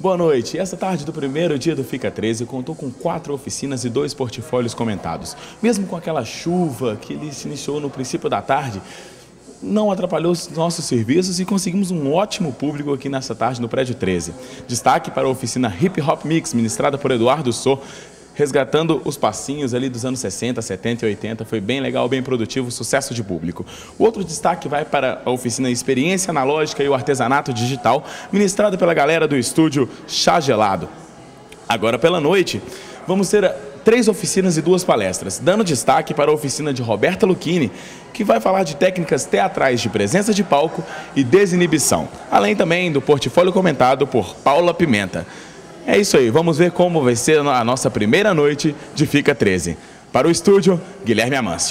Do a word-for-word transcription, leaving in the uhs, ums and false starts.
Boa noite. Essa tarde do primeiro dia do Fica treze contou com quatro oficinas e dois portfólios comentados. Mesmo com aquela chuva que ele se iniciou no princípio da tarde, não atrapalhou os nossos serviços e conseguimos um ótimo público aqui nessa tarde no Prédio treze. Destaque para a oficina Hip Hop Mix, ministrada por Eduardo Sô, resgatando os passinhos ali dos anos sessenta, setenta e oitenta. Foi bem legal, bem produtivo, sucesso de público. O outro destaque vai para a oficina Experiência Analógica e o Artesanato Digital, ministrada pela galera do estúdio Chá Gelado. Agora pela noite, vamos ter três oficinas e duas palestras, dando destaque para a oficina de Roberta Lucchini, que vai falar de técnicas teatrais de presença de palco e desinibição, além também do portfólio comentado por Paula Pimenta. É isso aí, vamos ver como vai ser a nossa primeira noite de Fica treze. Para o estúdio, Guilherme Amâncio.